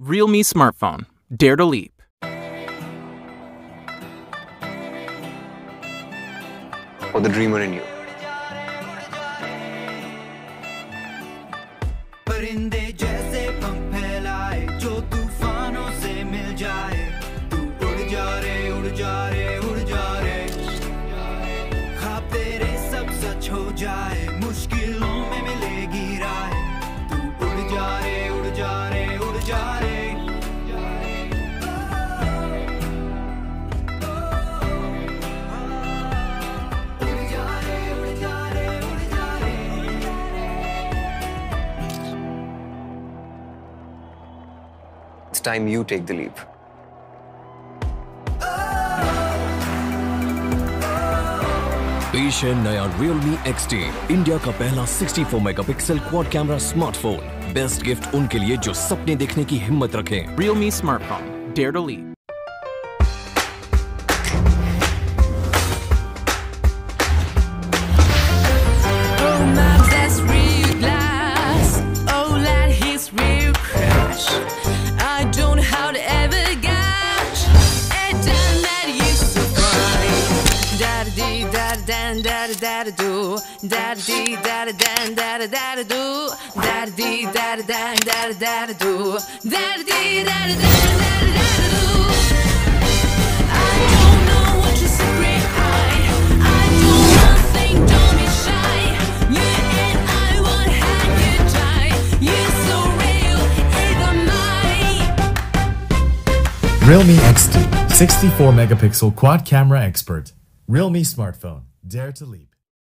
Realme smartphone. Dare to leap. Or the dreamer in you. परिंदे जैसे पंख फैलाए जो तूफानों से मिल जाए तू उड़ जा रे उड़ जा रे उड़ जा रे ख्वाब तेरे सब सच हो जाए मुश्किलों में मिलेगी राह तू उड़ जा रे उड़ जा रे उड़ जा रे It's time you take the leap. पेश है नया Realme XT, इंडिया का पहला 64 megapixel quad camera smartphone. Best gift उनके लिए जो सपने देखने की हिम्मत रखें। Realme smartphone. Dare to leap. Realme XT, 64 megapixel quad camera expert. Realme smartphone. Dare to leap.